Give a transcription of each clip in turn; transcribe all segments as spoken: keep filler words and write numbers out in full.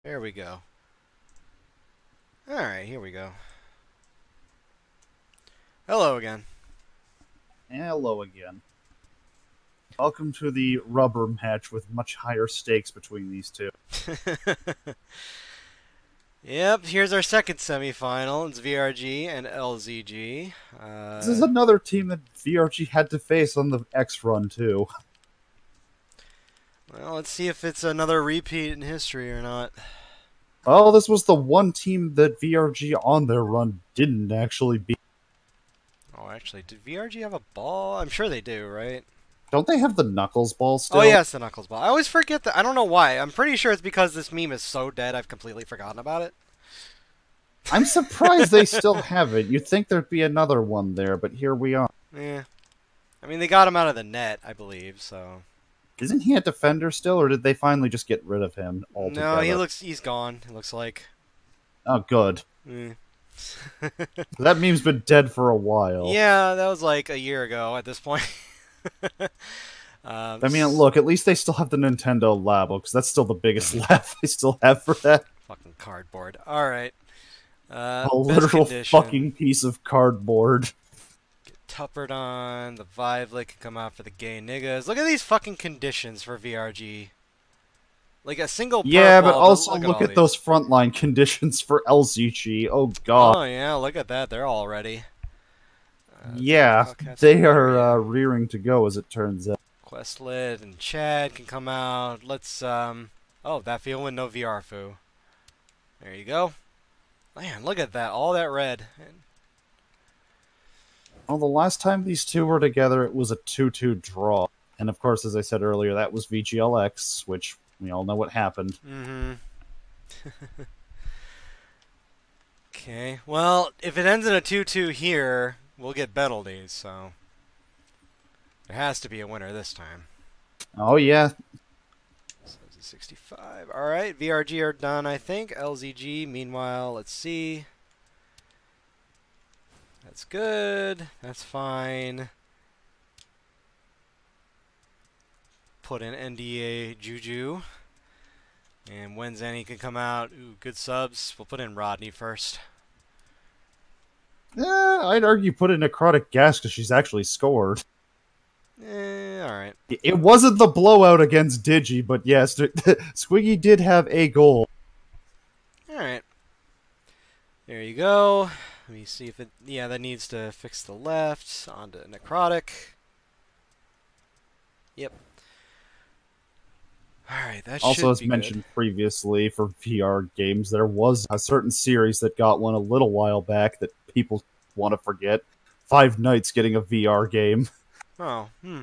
There we go. Alright, here we go. Hello again. Hello again. Welcome to the rubber match with much higher stakes between these two. Yep, here's our second semifinal. It's V R G and L Z G. Uh, This is another team that V R G had to face on the X run, too. well, let's see if it's another repeat in history or not. Well, this was the one team that V R G on their run didn't actually beat. Oh, actually, did V R G have a ball? I'm sure they do, right? Don't they have the Knuckles ball still? Oh, yes, the Knuckles ball. I always forget that. I don't know why. I'm pretty sure it's because this meme is so dead I've completely forgotten about it. I'm surprised they still have it. You'd think there'd be another one there, but here we are. Yeah. I mean, they got him out of the net, I believe, so... Isn't he a defender still, or did they finally just get rid of him altogether? No, he looks... he's gone, it looks like. Oh, good. Mm. That meme's been dead for a while. Yeah, that was like a year ago at this point. um, I mean, look, at least they still have the Nintendo Labo, because that's still the biggest lab they still have for that. Fucking cardboard. Alright. Uh, A literal condition. fucking piece of cardboard. Get tuppered on. The Vivelick can come out for the gay niggas. Look at these fucking conditions for V R G. Like a single Yeah, purple, but also look, look at, at those frontline conditions for L Z G. Oh, God. Oh, yeah, look at that. They're all ready. Uh, yeah, Hellcats they and are Mario. uh, rearing to go, as it turns out. Questlet and Chad can come out. Let's, um... oh, that field with no V R foo. There you go. Man, look at that. All that red. Well, the last time these two were together, it was a two two draw. And, of course, as I said earlier, that was V G L X, which we all know what happened. Mm-hmm. Okay. Well, if it ends in a two two here, we'll get penalties, so... there has to be a winner this time. Oh, yeah. So it's a sixty-five. Alright, V R G are done, I think. L Z G, meanwhile, let's see. That's good. That's fine. Put in N D A Juju. And when Zenny can come out. Ooh, good subs. We'll put in Rodney first. Eh, I'd argue put in Necrotic Gas because she's actually scored. Eh, alright. It wasn't the blowout against Digi, but yes, Squiggy did have a goal. Alright. There you go. Let me see if it... yeah, that needs to fix the left. Onto Necrotic. Yep. Alright, that Also, should as be mentioned previously, for V R games, there was a certain series that got one a little while back that people want to forget. Five Nights getting a V R game. good. Oh, hmm.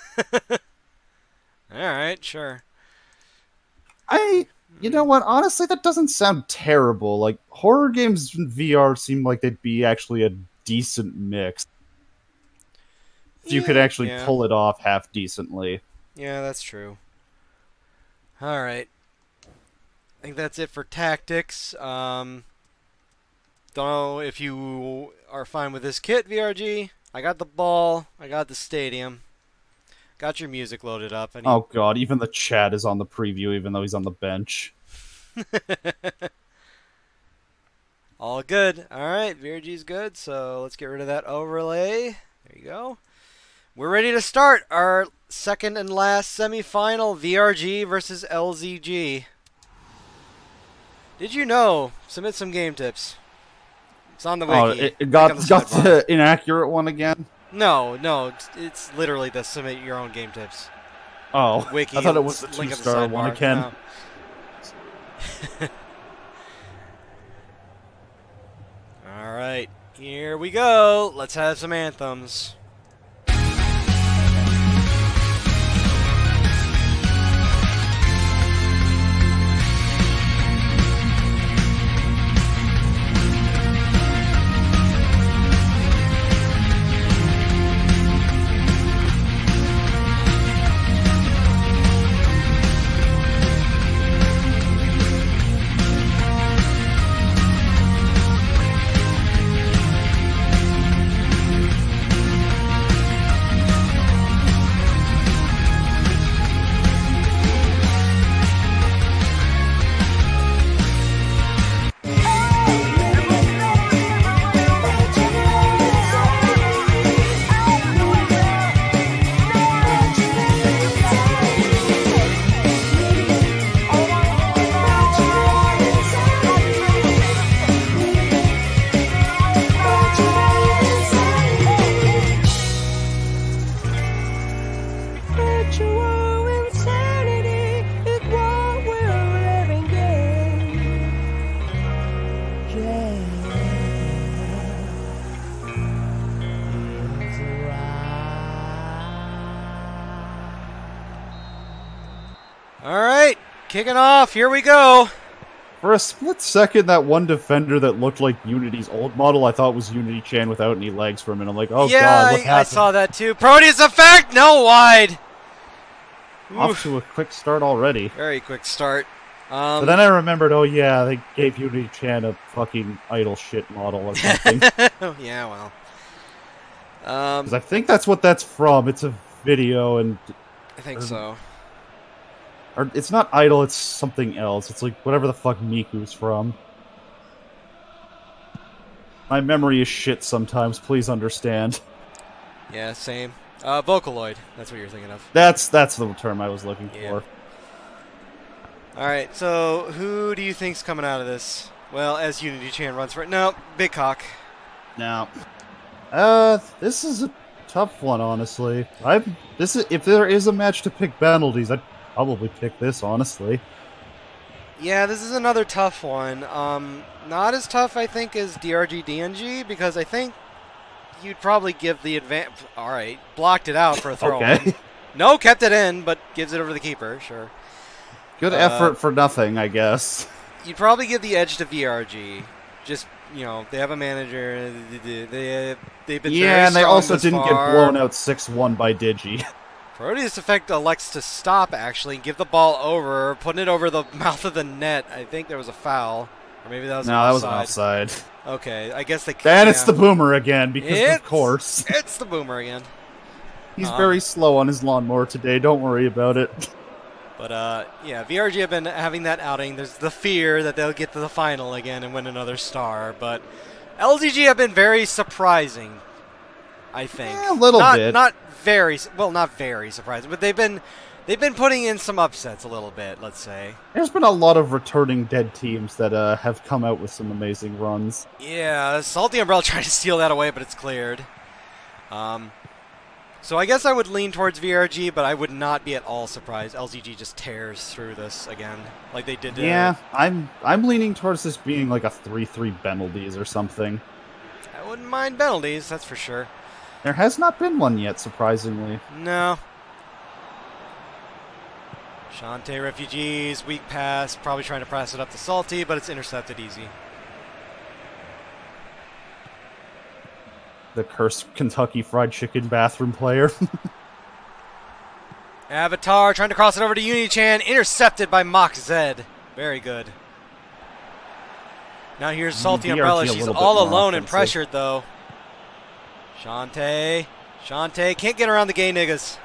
Alright, sure. I, you know what, honestly, that doesn't sound terrible. Like, horror games in V R seem like they'd be actually a decent mix. If you could Yeah, actually yeah. pull it off half decently. Yeah, that's true. Alright. I think that's it for tactics. Um, don't know if you are fine with this kit, V R G. I got the ball. I got the stadium. Got your music loaded up. I need... Oh god, even the chat is on the preview, even though he's on the bench. All good. Alright, V R G's good, so let's get rid of that overlay. There you go. We're ready to start our second and last semi-final, V R G versus L Z G. Did you know? Submit some game tips. It's on the wiki. Oh, it, it Click got, on the got sidebar. the inaccurate one again? No, no, it's, it's literally the submit your own game tips. Oh, Wiki. I thought it was the link at the two-star one sidebar. again. No. Alright, here we go. Let's have some anthems. kicking off. Here we go. For a split second, that one defender that looked like Unity's old model, I thought was Unity Chan without any legs for a minute. I'm like, oh yeah, god, what I, happened? I saw that too. Proteus effect, no wide. Off Oof. to a quick start already. Very quick start. Um, But then I remembered, oh yeah, they gave Unity Chan a fucking idle shit model or something. yeah, well. Um, Because I think that's what that's from. It's a video, and I think or, so. or it's not idle. It's something else. It's like whatever the fuck Miku's from. My memory is shit sometimes. Please understand. Yeah, same. Uh, Vocaloid. That's what you're thinking of. That's that's the term I was looking Yeah. for. All right. So who do you think's coming out of this? Well, as Unity Chan runs for it. No, Big Cock. Now, uh, this is a tough one, honestly. I this is if there is a match to pick penalties, I'd probably pick this, honestly. Yeah, this is another tough one. Um, not as tough, I think, as D R G D N G because I think you'd probably give the advance. All right, blocked it out for a throw. Okay. No, kept it in, but gives it over the keeper. Sure. Good Uh, effort for nothing, I guess. You'd probably give the edge to V R G. Just, you know, they have a manager. They, they, they've been very Yeah, and they strong also thus didn't get far. blown out six one by Digi. Proteus Effect elects to stop, actually, and give the ball over, putting it over the mouth of the net. I think there was a foul. Or maybe that was No, an that was offside. an offside. Okay, I guess they... Then yeah. it's the Boomer again, because It's- of course. It's the Boomer again. He's Um, very slow on his lawnmower today, don't worry about it. But, uh, yeah, V R G have been having that outing. There's the fear that they'll get to the final again and win another star. But L Z G have been very surprising, I think. Yeah, a little not, bit. Not very, well, not very surprising, but they've been they've been putting in some upsets a little bit, let's say. There's been a lot of returning dead teams that uh, have come out with some amazing runs. Yeah, Salty Umbrella tried to steal that away, but it's cleared. Um, so I guess I would lean towards V R G, but I would not be at all surprised. L Z G just tears through this again, like they did. To, Yeah, I'm I'm leaning towards this being like a three three penalties or something. I wouldn't mind penalties, that's for sure. There has not been one yet, surprisingly. No. Shantae Refugees, weak pass, probably trying to press it up to Salty, but it's intercepted easy. The cursed Kentucky Fried Chicken bathroom player. Avatar trying to cross it over to Uni-chan, intercepted by Mach Zed. Very good. Now here's Salty V R G Umbrella. a She's little bit all more alone and offensive. pressured, though. Shantae. Shantae can't get around the gay niggas.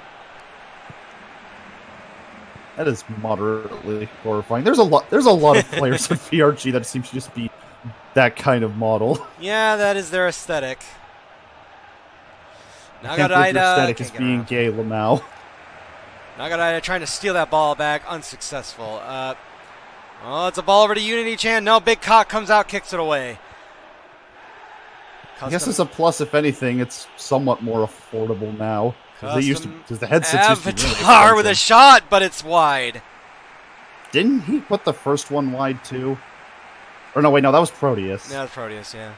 That is moderately horrifying. There's a lot. There's a lot of players in V R G that seem to just be that kind of model. Yeah, that is their aesthetic. I can't believe your Nagaraida aesthetic can't is get being around. gay, Lamau. Nagaraida trying to steal that ball back, unsuccessful. Uh, oh, it's a ball over to Unity-chan. No, Big Cock comes out, kicks it away. I guess it's a plus. If anything, it's somewhat more affordable now. Because they used to, Custom because the headsets used to be really Avatar with a expensive. shot, but it's wide. Didn't he put the first one wide too? Or no, wait, no, that was Proteus. Yeah, it's Proteus, yeah.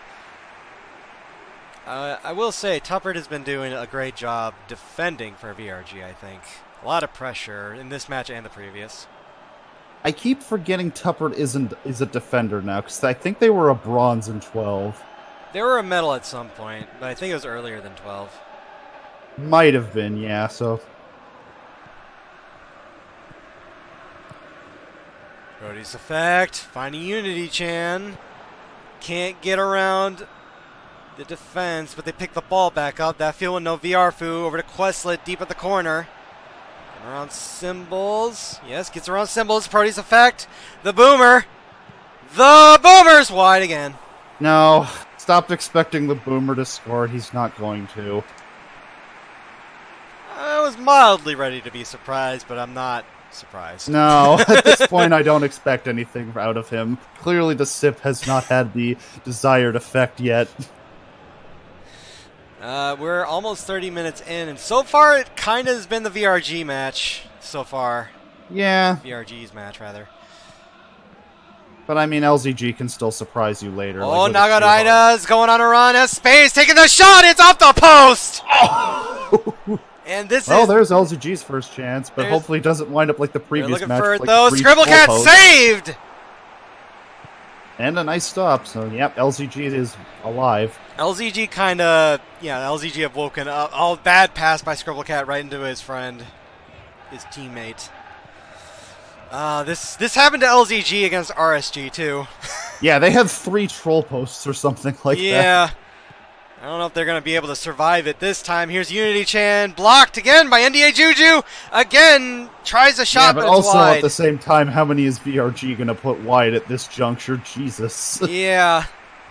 Uh, I will say, Tuppert has been doing a great job defending for V R G, I think. A lot of pressure in this match and the previous. I keep forgetting Tuppert isn't is a defender now, because I think they were a bronze in twelve. They were a medal at some point, but I think it was earlier than twelve. Might have been, yeah. So Proteus effect, finding Unity-chan. Can't get around the defense, but they pick the ball back up. That field with no V R Fu over to Questlet deep at the corner. Getting around Symbols. Yes, gets around Symbols. Proteus effect. The Boomer. The Boomer's wide again. no, stopped expecting the Boomer to score. He's not going to. I was mildly ready to be surprised, but I'm not surprised. No, at this point, I don't expect anything out of him. Clearly, the S I P has not had the desired effect yet. Uh, we're almost thirty minutes in, and so far it kind of has been the V R G match so far. Yeah, V R G's match, rather. but I mean, L Z G can still surprise you later. Oh, like with a two-bar. Nagaraida's going on a run. Has space, taking the shot. It's off the post. And this Well, is... there's L Z G's first chance, but There's- hopefully it doesn't wind up like the They're previous looking match. for it, like though. three Scribble Cat goalposts. saved! And a nice stop, so yep, L Z G is alive. L Z G kind of... Yeah, L Z G have woken up. Oh, bad pass by Scribble Cat right into his friend. His teammate. Uh, this this happened to L Z G against R S G, too. Yeah, they had three troll posts or something like that. Yeah. I don't know if they're going to be able to survive it this time. Here's Unity-chan, blocked again by N D A Juju. Again, tries a shot, Yeah, but, but it's also wide. at the same time, how many is V R G going to put wide at this juncture? Jesus. Yeah.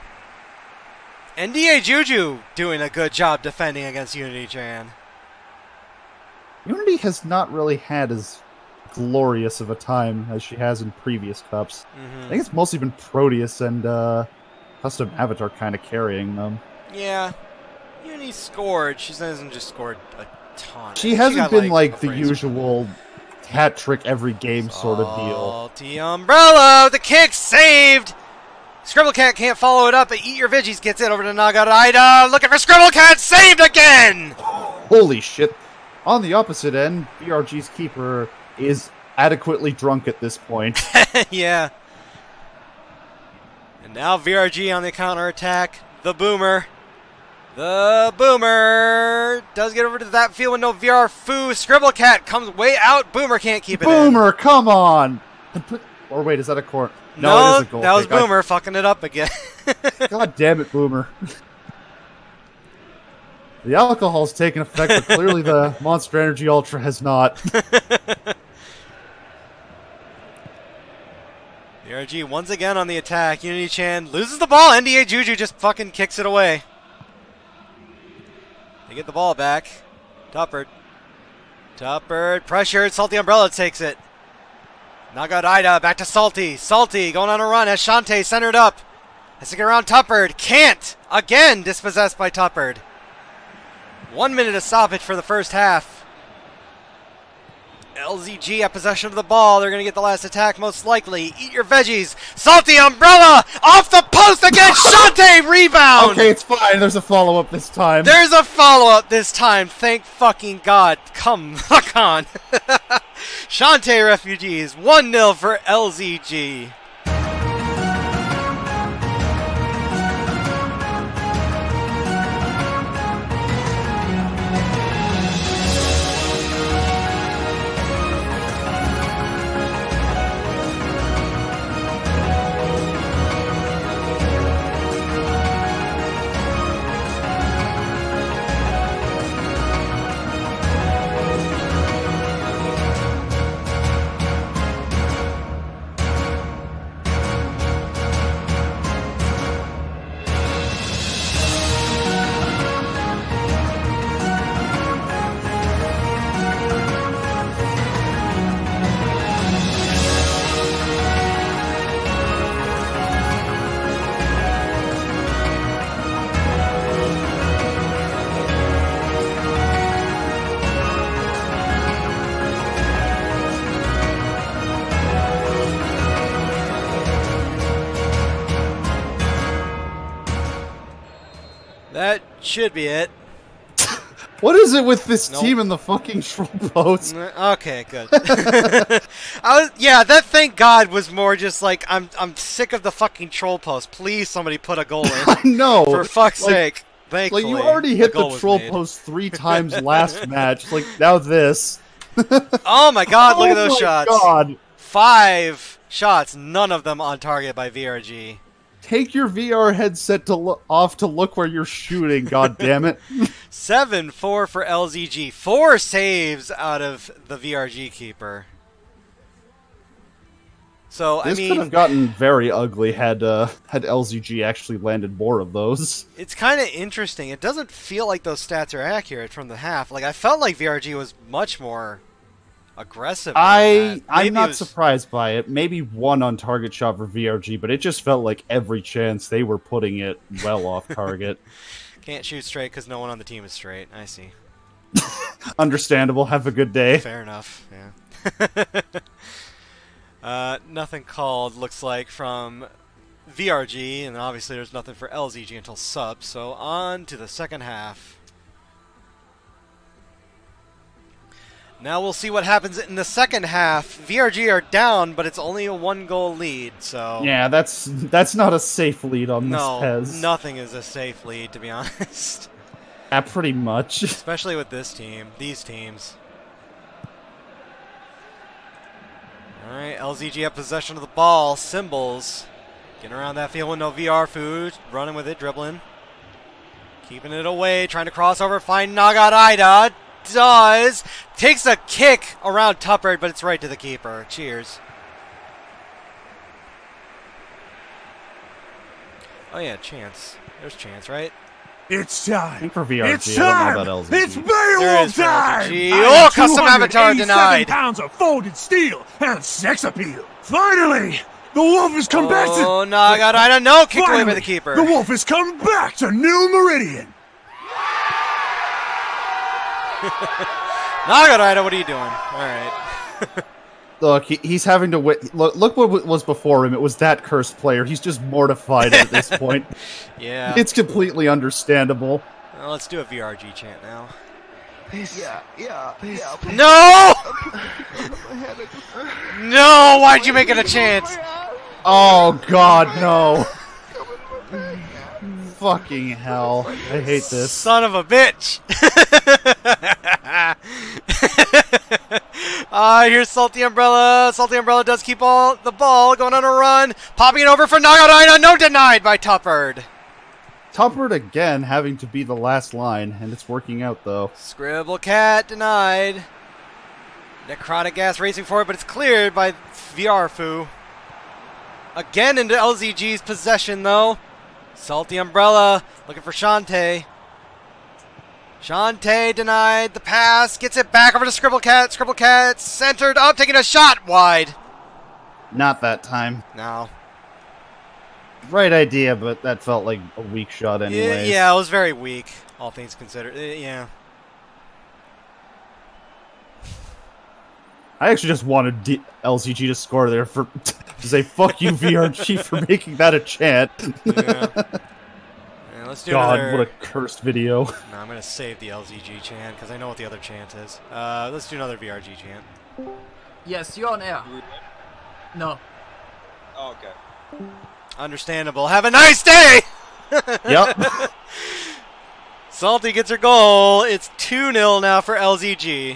N D A Juju doing a good job defending against Unity-chan. Unity has not really had as glorious of a time as she has in previous cups. Mm-hmm. I think it's mostly been Proteus and uh, Custom Avatar kind of carrying them. Yeah. Unity scored. She hasn't just scored a ton. She hasn't got, been like, a the phrase. usual hat trick every game sort of deal. Salty Umbrella, the kick saved. Scribble Cat can't follow it up, but Eat Your Veggies gets it over to Nagarida. Looking for Scribble Cat, saved again. Holy shit. On the opposite end, V R G's keeper is adequately drunk at this point. Yeah. And now V R G on the counterattack. The Boomer. The Boomer does get over to that field with no V R Foo. Scribble Cat comes way out. Boomer can't keep it in. Boomer, come on! Or wait, is that a court? No, No, it is a goal that was kick. I- Boomer fucking it up again. God damn it, Boomer. The alcohol's taken effect, but clearly the Monster Energy Ultra has not. V R G once again on the attack. Unity-chan loses the ball. N D A Juju just fucking kicks it away. They get the ball back. Tuppert. Tuppert. Pressured. Salty Umbrella takes it. Nagarida back to Salty. Salty going on a run as Shantae centered up. Has to get around Tuppert. Can't. Again dispossessed by Tuppert. One minute of stoppage for the first half. L Z G at possession of the ball. They're going to get the last attack most likely. Eat Your Veggies. Salty Umbrella off the post again. Shantae rebound. Okay, it's fine. There's a follow-up this time. There's a follow-up this time. Thank fucking God. Come fuck on. Shantae Refugees. one nil for L Z G. That should be it. What is it with this Nope. team and the fucking troll boats? Mm, Okay, good. I was, yeah, that thank God was more just like I'm. I'm sick of the fucking troll post. Please, somebody put a goal in. I know. For fuck's Like- sake. Thankfully, Like, you already hit goal the was troll made. post three times last match. Like, now this. Oh my God! Look Oh at those my shots. God. Five shots, none of them on target by V R G. Take your V R headset to lo- off to look where you're shooting, god damn it. seven four for L Z G. Four saves out of the V R G keeper. So, I This mean, could have gotten very ugly had uh, had L Z G actually landed more of those. it's kind of interesting. It doesn't feel like those stats are accurate from the half. Like, I felt like V R G was much more aggressive. than I that. Maybe I'm it not was- surprised by it. Maybe one on target shot for V R G, but it just felt like every chance they were putting it well off target. Can't shoot straight because no one on the team is straight. I see. Understandable. Have a good day. Fair enough. Yeah. uh, nothing called looks like from V R G, and obviously there's nothing for L Z G until sub. So on to the second half. Now we'll see what happens in the second half. V R G are down, but it's only a one-goal lead, so... Yeah, that's that's not a safe lead on no, this Pez. nothing is a safe lead, to be honest. Yeah, pretty much. Especially with this team, these teams. Alright, L Z G have possession of the ball. Symbols. Getting around that field with no V R food. Running with it, dribbling. Keeping it away, trying to cross over, find Nagarida. Does. Takes a kick around Tuppert, but it's right to the keeper. Cheers. Oh yeah, Chance. There's Chance, right? It's I time. think for V R G, It's I don't know time. about L Z G. It's There Beowulf is for time. L Z G. I Oh, have custom avatar denied. pounds of folded steel and sex appeal. Finally, the wolf has come back to. Oh, Nagarida, no! Kicked away by Finally, the keeper. The wolf has come back to New Meridian. Nagarida, what are you doing? Alright. Look, he, he's having to wait. Look, look what w- was before him. It was that cursed player. He's just mortified at this point. Yeah. It's completely understandable. Well, let's do a V R G chant now. Yeah, yeah, yeah. No! No! Why'd you make it a chance? Oh God, no! Fucking hell! I hate this. Son of a bitch! Ah, uh, here's Salty Umbrella. Salty Umbrella does keep all the ball going on a run. Popping it over for Nagarida. No, denied by Tuppert. Tuppert again having to be the last line, and it's working out though. Scribble Cat denied. Necrotic Gas racing for it, but it's cleared by Viarfu. Again into L Z G's possession though. Salty Umbrella looking for Shantae. Shantae denied the pass, gets it back over to Scribble Cat. Scribble Cat centered up, taking a shot wide. Not that time. No. Right idea, but that felt like a weak shot Yeah, anyways. yeah, it was very weak, all things considered. Uh, Yeah. I actually just wanted D- L Z G to score there for to say fuck you V R G for making that a chant. Yeah. Yeah, let's do God, another... what a cursed video. No, I'm going to save the L Z G chant because I know what the other chant is. Uh, let's do another V R G chant. Yes, you're on air. No. Oh, okay. Understandable. Have a nice day! Yep. Salty gets her goal. It's two nil now for L Z G.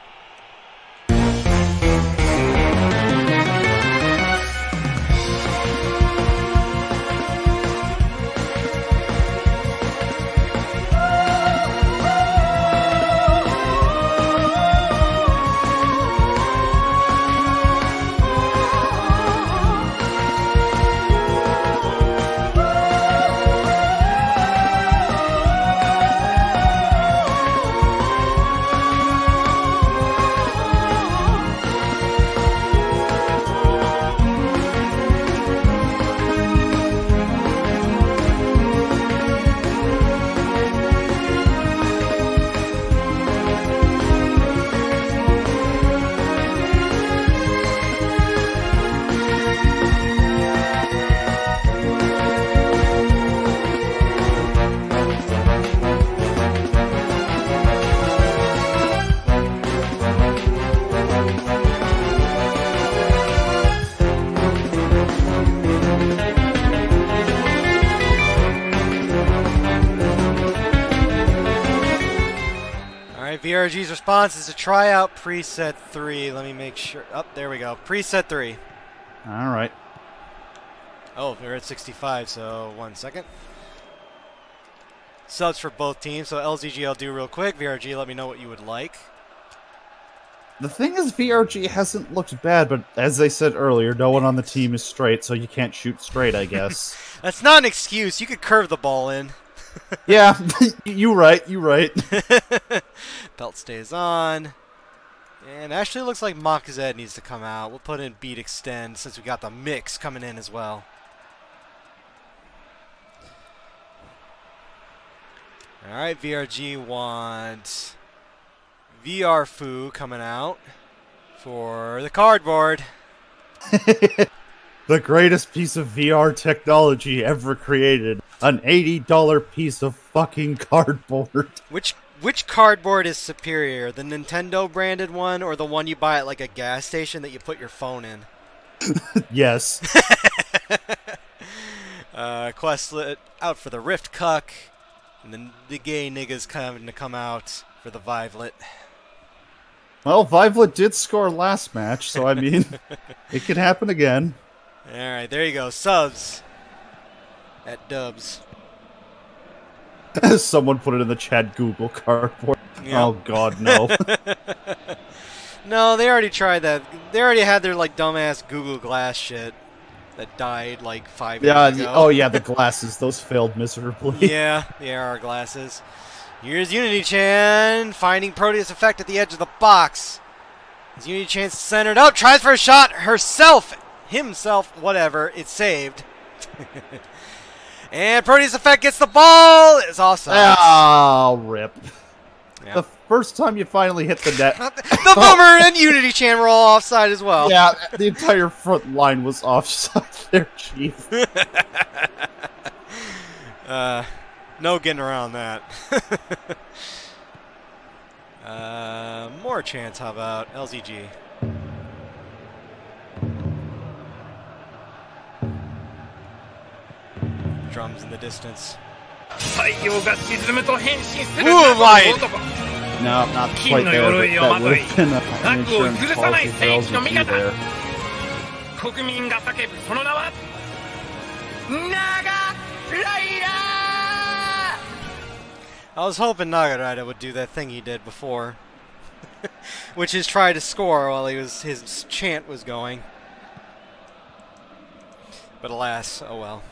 V R G's response is to try out preset three. Let me make sure. Oh, there we go. Preset three. All right. Oh, we're at sixty-five, so one second. Subs for both teams, so L Z G I'll do real quick. V R G, let me know what you would like. The thing is, V R G hasn't looked bad, but as I said earlier, no one on the team is straight, so you can't shoot straight, I guess. That's not an excuse. You could curve the ball in. Yeah, you right, you right. Belt stays on. And actually looks like Mach Zed needs to come out. We'll put in Beat Extend since we got the mix coming in as well. Alright, V R G wants Viarfu coming out for the cardboard. The greatest piece of V R technology ever created. An eighty dollar piece of fucking cardboard. Which Which cardboard is superior, the Nintendo branded one or the one you buy at like a gas station that you put your phone in? Yes. uh, Questlet out for the Rift Cuck, and then the gay niggas coming to come out for the Vivelet. Well, Vivelet did score last match, so I mean, it could happen again. All right, there you go. Subs at Dubs. Someone put it in the chat, Google cardboard. Yep. Oh god, no. No, they already tried that. They already had their like dumbass Google Glass shit that died like five Yeah. years ago. Oh yeah, the glasses. Those failed miserably. Yeah, the A R glasses. Here's Unity-chan finding Proteus Effect at the edge of the box. As Unity-chan centered up, tries for a shot herself, himself, whatever. It's saved. And Proteus Effect gets the ball. It's awesome. Oh, rip. Yeah. The first time you finally hit the net. The Boomer and Unity-chan were all offside as well. Yeah, the entire front line was offside there, Chief. uh, no getting around that. uh, more chance, how about L Z G? Drums in the distance. Ooh, wide! No, not quite there, but that would have been a, an insurance policy for L Z G there. I was hoping Nagarita would do that thing he did before, which is try to score while he was his chant was going. But alas, oh well.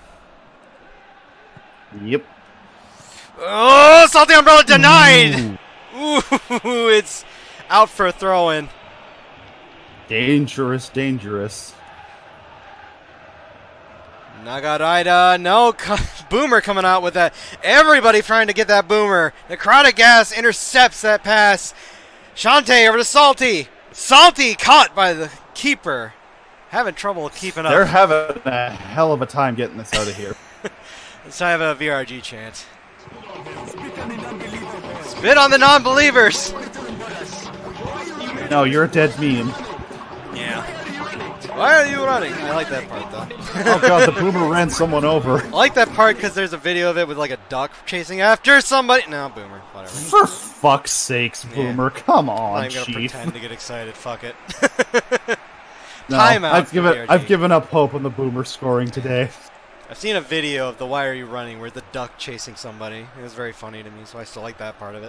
Yep. Oh, Salty Umbrella denied! Ooh, Ooh it's out for a throw-in. Dangerous, dangerous. Nagarita, no, Boomer coming out with that. Everybody trying to get that Boomer. Necrotic Gas intercepts that pass. Shantae over to Salty. Salty caught by the keeper. Having trouble keeping up. They're having a hell of a time getting this out of here. Let's have a V R G chant. Spit on the non-believers. No, you're a dead meme. Yeah. Why are you running? I like that part though. Oh god, the Boomer ran someone over. I like that part because there's a video of it with like a duck chasing after somebody. No, Boomer. Whatever. For fuck's sakes, Boomer. Yeah. Come on, I'm gonna Chief. pretend to get excited. Fuck it. No, Timeout. I've given V R G. I've given up hope on the Boomer scoring today. I've seen a video of the Why Are You Running where the duck chasing somebody. It was very funny to me, so I still like that part of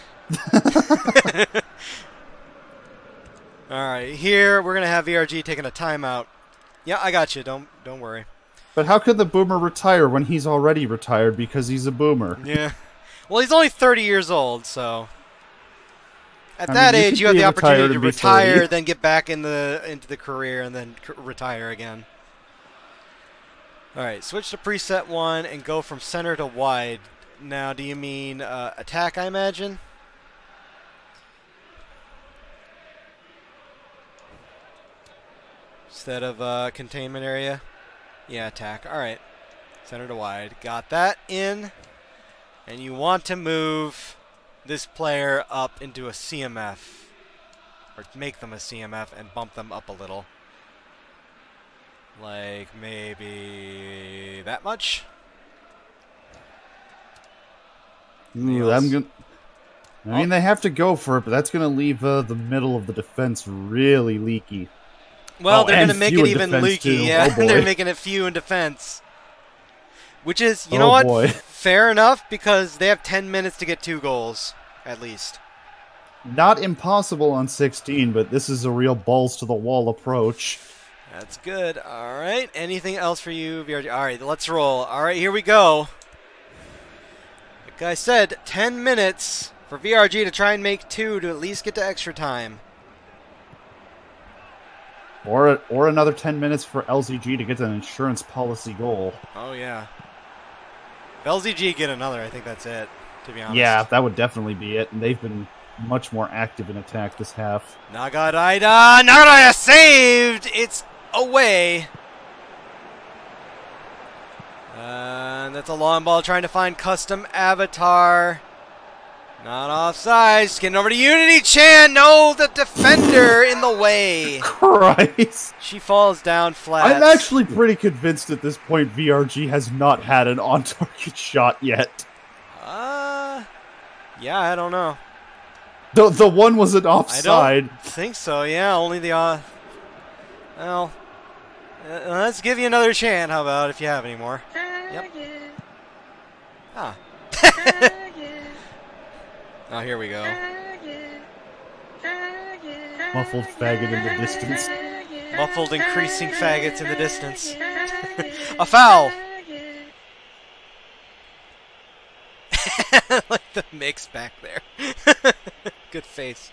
it. Alright, here we're gonna have V R G taking a timeout. Yeah, I got you, don't don't worry. But how could the Boomer retire when he's already retired because he's a Boomer? Yeah. Well, he's only thirty years old, so at I that mean, you age could you have be the opportunity retired to and be retire, thirty. then get back in the into the career and then c retire again. Alright, switch to preset one and go from center to wide. Now, do you mean uh, attack, I imagine? Instead of uh, containment area? Yeah, attack. Alright. Center to wide. Got that in. And you want to move this player up into a C M F. Or make them a C M F and bump them up a little. Like maybe that much? Ooh, I'm gonna, I mean, they have to go for it, but that's going to leave uh, the middle of the defense really leaky. Well, Oh, they're and going to make few it in even defense, leaky. too. Yeah, Oh, they're boy. making it few in defense. Which is, you Oh, know what? boy. Fair enough, because they have ten minutes to get two goals, at least. Not impossible on sixteen, but this is a real balls-to-the-wall approach. That's good. All right. Anything else for you, V R G? All right, let's roll. All right, here we go. Like I said, ten minutes for V R G to try and make two to at least get to extra time. Or or another ten minutes for L Z G to get an insurance policy goal. Oh, yeah. If L Z G get another, I think that's it, to be honest. Yeah, that would definitely be it, and they've been much more active in attack this half. Nagarita! Nagarita saved! It's away. Uh, and that's a long ball trying to find custom avatar. Not offsides. Getting over to Unity Chan. No, the defender in the way. Christ. She falls down flat. I'm actually pretty convinced at this point V R G has not had an on-target shot yet. Uh, yeah, I don't know. The the one was an offside. I don't think so. Yeah, only the uh. Well, uh, let's give you another chance. How about if you have any more? Yep. Ah. Oh, here we go. Muffled faggot in the distance. Muffled increasing faggots in the distance. A foul! Like the mix back there. Good face.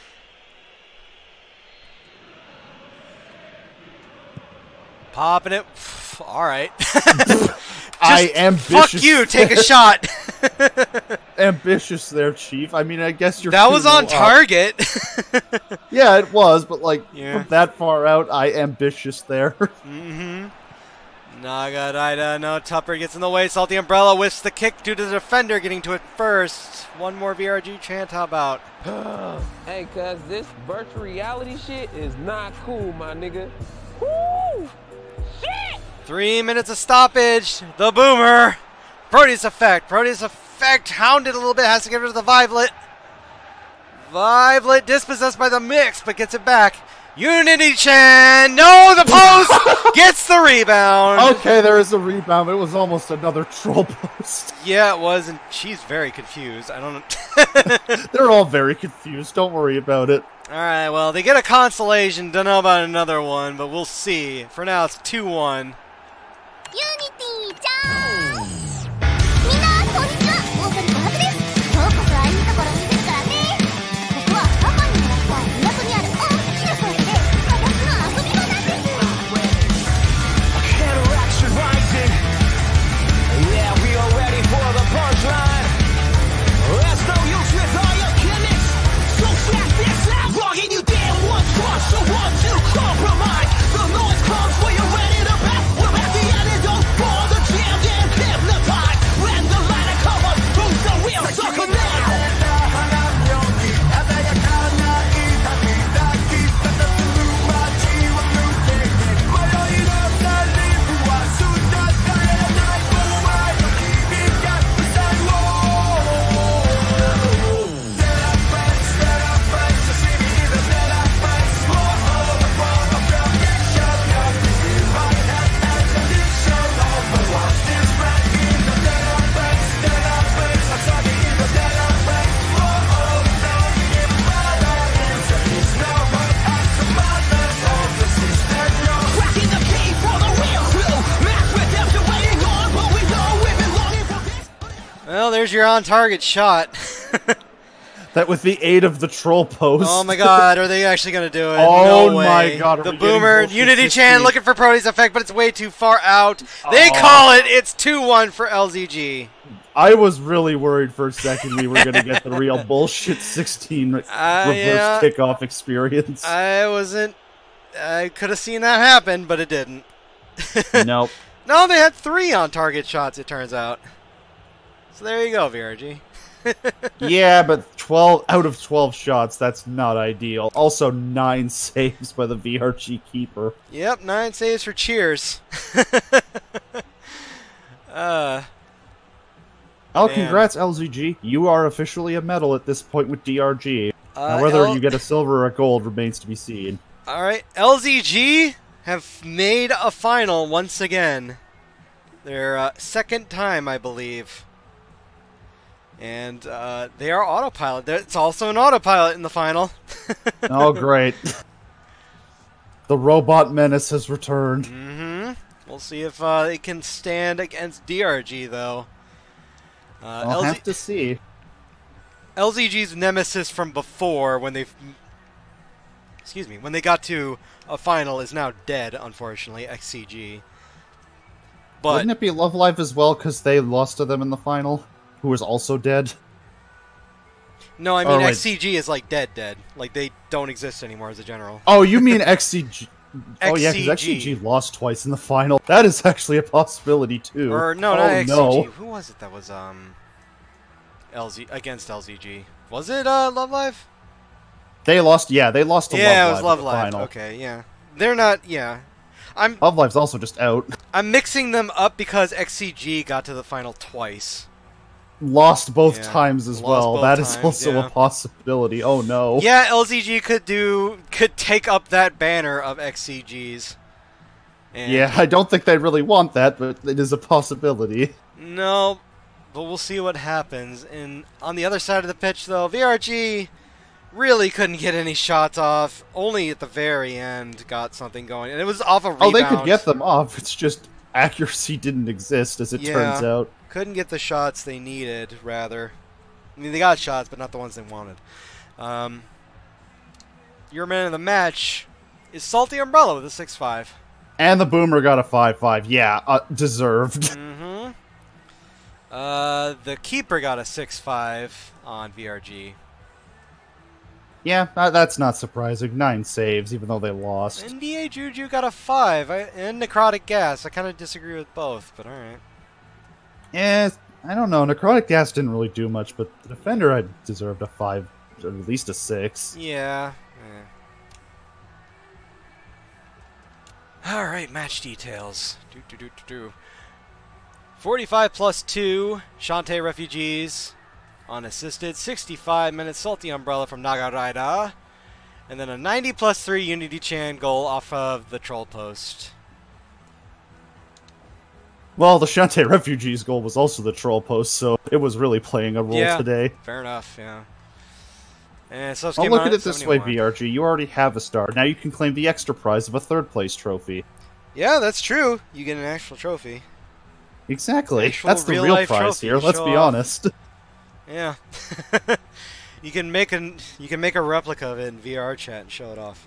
Popping it. Alright. I ambitious. Fuck you, take a shot. Ambitious there, Chief. I mean, I guess you're. That was on up. target. Yeah, it was, but like Yeah. from that far out, I ambitious there. Mm-hmm. Nagarita, no, Tupper gets in the way. Salty Umbrella whiffs the kick due to the defender getting to it first. One more V R G chant, how about? Hey, cuz this virtual reality shit is not cool, my nigga. Woo! Shit! Three minutes of stoppage. The Boomer. Proteus effect. Proteus effect hounded a little bit. Has to get rid of the Vivelet. Vivelet dispossessed by the mix, but gets it back. Unity Chan. No, the post gets the rebound. Okay, there is a rebound. It was almost another troll post. Yeah, it was, and she's very confused. I don't know. They're all very confused. Don't worry about it. All right, well, they get a consolation. Don't know about another one, but we'll see. For now, it's two one. Unity ちゃんみんなこんにちは大谷小春です今日こそはいいところ見せるからねここはハマにもらった港にある大きな公園で私の遊び場なんです Counteraction rising. Yeah, we are ready for the punchline. There's no use with all your gimmicks. So check this out. Logging you down one cross, so one to compromise. The noise comes when you're ready to pass. We're at the end and don't fall the jam and hypnotize. When the light comes, who's the real sucker now? Well, there's your on-target shot. That with the aid of the troll post. Oh my god, are they actually going to do it? Oh no way. my god, are The we getting Boomer, bullshit Unity Chan sixteen? looking for Proteus effect, but it's way too far out. They Oh. call it. It's two one for L Z G. I was really worried for a second we were going to get the real bullshit sixteen reverse yeah. kickoff experience. I wasn't... I could have seen that happen, but it didn't. Nope. No, they had three on-target shots, it turns out. So there you go, V R G. Yeah, but twelve out of twelve shots, that's not ideal. Also, nine saves by the V R G keeper. Yep, nine saves for Cheers. uh... Oh, Man. congrats, L Z G. You are officially a medal at this point with D R G. Uh, now, whether L- you get a silver or a gold remains to be seen. Alright, L Z G have made a final once again. Their uh, second time, I believe. And uh, they are autopilot. It's also an autopilot in the final. Oh, great. The robot menace has returned. Mm-hmm. We'll see if uh, they can stand against D R G, though. Uh, I'll L Z- have to see. L Z G's nemesis from before, when they, excuse me, when they got to a final, is now dead. Unfortunately, X C G. But Wouldn't it be Love Live as well, because they lost to them in the final? Who was also dead? no, I Oh, mean wait. X C G is like dead, dead. Like they don't exist anymore as a general. Oh, you mean X C G? Oh yeah, because X C G. X C G lost twice in the final. That is actually a possibility too. Or no, oh, not X C G. no. Who was it that was um? L Z against L Z G. Was it uh, Love Live? They lost. Yeah, they lost to Yeah, Love it was Live Love in the Live. final. Okay, yeah. They're not. Yeah, I'm Love Live's also just out. I'm mixing them up because X C G got to the final twice. Lost both Yeah, times as lost well. both That is times, also yeah. a possibility. Oh no. Yeah, L Z G could do could take up that banner of X C Gs. And Yeah, I don't think they really want that, but it is a possibility. No, but we'll see what happens. And on the other side of the pitch, though, V R G really couldn't get any shots off. Only at the very end got something going, and it was off a rebound. Oh, they could get them off. It's just accuracy didn't exist, as it Yeah. turns out. Couldn't get the shots they needed, rather. I mean, they got shots, but not the ones they wanted. Um, your man of the match is Salty Umbrella with a six five. And the Boomer got a five five. Yeah, uh, deserved. Mm-hmm. Uh, the Keeper got a six five on V R G. Yeah, uh, that's not surprising. Nine saves, even though they lost. N D A Juju got a five. I, and Necrotic Gas. I kind of disagree with both, but alright. Yeah, I don't know. Necrotic Gas didn't really do much, but the Defender I deserved a five, or at least a six. Yeah. All right, match details. Do do do do do. forty-five plus two, Shantae Refugees, unassisted. sixty-five minutes, Salty Umbrella from Nagaraida, and then a ninety plus three Unity Chan goal off of the Troll Post. Well, the Shantae Refugees goal was also the Troll Post, so it was really playing a role Yeah. today. Fair enough. Yeah. And so I'll look at it this way, V R G. You already have a star. Now you can claim the extra prize of a third place trophy. Yeah, that's true. You get an actual trophy. Exactly. Actual That's the real real-life prize trophy here. to Let's show be off. honest. Yeah. you can make an you can make a replica of it in V R chat and show it off.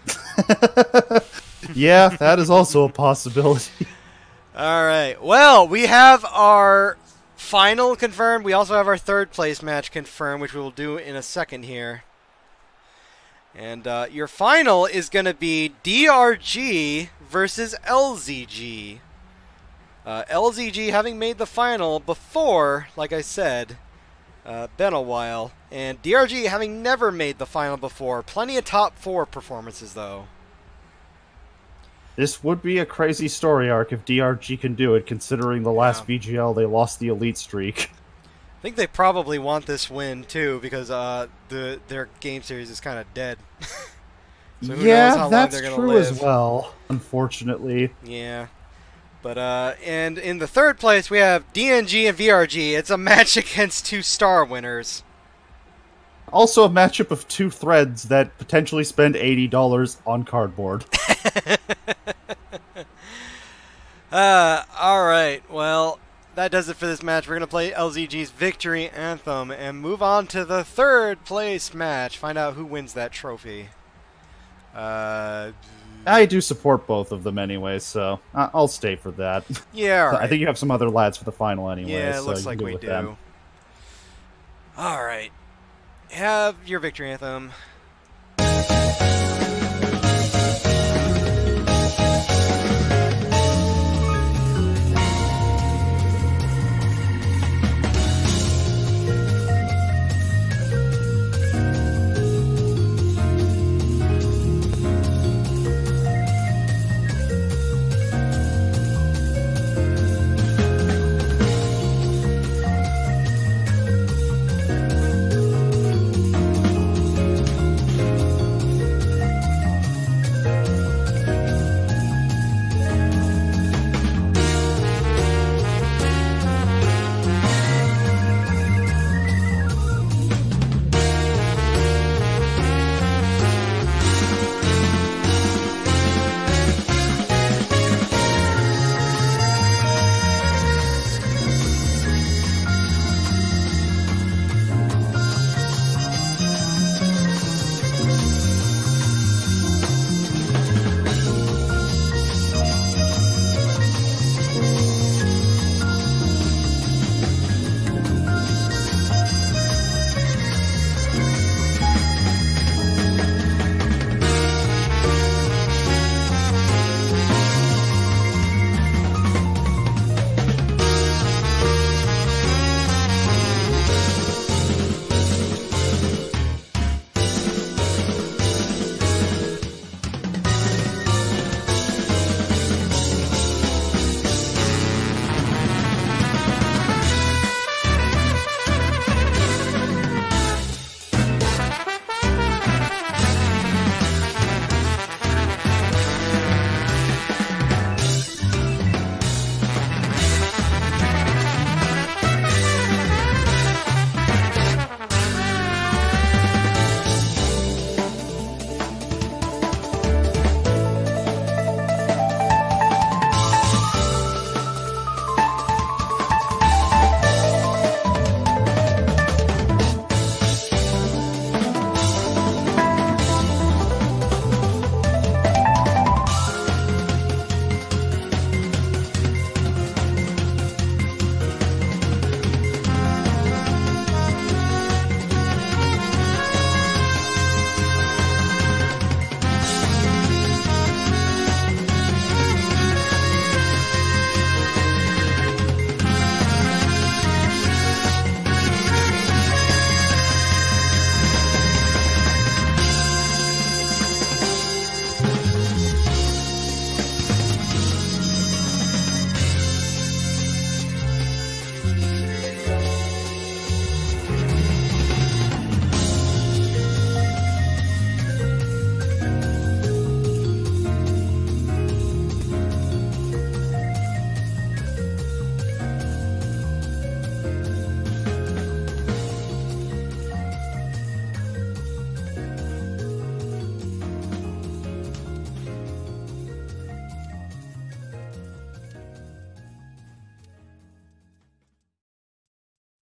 Yeah, that is also a possibility. All right. Well, we have our final confirmed. We also have our third place match confirmed, which we will do in a second here. And uh, your final is going to be D R G versus L Z G. Uh, L Z G having made the final before, like I said, uh, been a while. And D R G having never made the final before. Plenty of top four performances, though. This would be a crazy story arc if D R G can do it, considering the last Yeah. V G L they lost the elite streak. I think they probably want this win too because uh, the their game series is kind of dead. So who knows Yeah, how long that's they're gonna true live. as well, unfortunately. Yeah, but uh, and in the third place we have D N G and V R G. It's a match against two star winners. Also a matchup of two threads that potentially spend eighty dollars on cardboard. uh, all right. Well, that does it for this match. We're gonna play L Z G's victory anthem and move on to the third place match. Find out who wins that trophy. Uh, I do support both of them anyway, so I- I'll stay for that. yeah. All right. I think you have some other lads for the final anyway. Yeah, it so looks you like can we with do. them. All right. Have your victory anthem.